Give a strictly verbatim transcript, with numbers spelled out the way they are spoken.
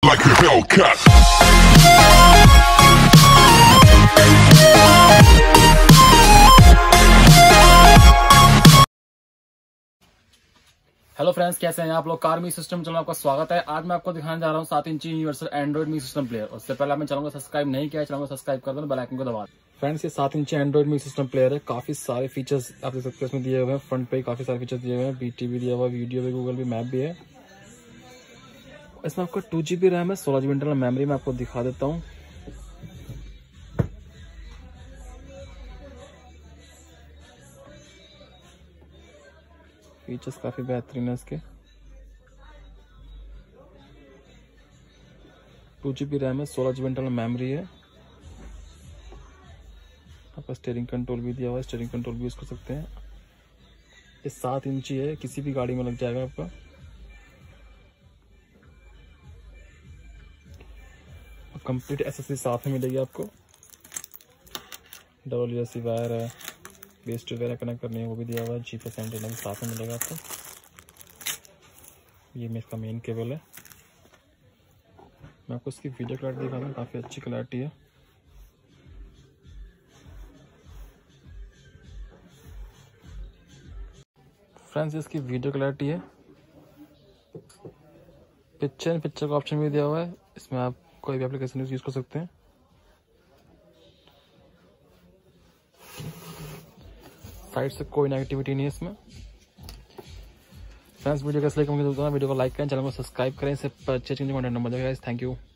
like a Hellcat. Hello friends, कैसे हैं आप लोग। कार मी सिस्टम चैनल में आपका स्वागत है। आज मैं आपको दिखाने जा रहा हूँ सात इंची यूनिवर्सल एंड्रॉइड मी सिस्टम प्लेयर। उससे पहले आपने चैनल को सब्सक्राइब नहीं किया है, चैनल को सब्सक्राइब कर दो, बेल आइकन को दबा दो। फ्रेंड्स, ये सात इंची एंड्रॉइड मी सिस्टम प्लेयर है। काफी सारे फीचर्स आप देख सकते हैं इसमें दिए हुए हैं। फ्रंट पे काफी सारे फीचर्स दिए हुए हैं। बीटी भी दिया हुआ है, वीडियो भी, गूगल भी, मैप भी है। इसमें आपको टू जीबी रैम है, सोलह जीबी इंटरनल मेमोरी में आपको दिखा देता हूँ। फीचर्स काफी बेहतरीन है इसके। टू जीबी रैम है, सोलह जीबी इंटरनल मेमोरी है। आपका स्टीयरिंग कंट्रोल भी दिया हुआ है, स्टीयरिंग कंट्रोल भी यूज कर सकते हैं। ये सात इंची है, किसी भी गाड़ी में लग जाएगा आपका। कंप्लीट एसएसडी साथ में मिलेगी आपको। डबल यूएसबी वायर है, बेस टू वगैरह कनेक्ट करनी है वो भी दिया हुआ है। जीपीएस एंटीना भी साथ में मिलेगा आपको। ये मेरे इसका मेन केबल है। मैं आपको इसकी वीडियो क्लैरिटी दिखा दूँ, काफ़ी अच्छी क्लैरिटी है। फ्रेंड्स, इसकी वीडियो क्लैरिटी है। पिक्चर इन पिक्चर का ऑप्शन भी दिया हुआ है। इसमें आप कोई भी एप्लीकेशन यूज कर सकते हैं। साइड से कोई नेगेटिविटी नहीं है इसमें। फ्रेंड्स, वीडियो कैसे लगे मुझे बताना। वीडियो को लाइक करें, चैनल को सब्सक्राइब करें। इससे परचेज करने का कंटेंट नंबर देगा। Thank you.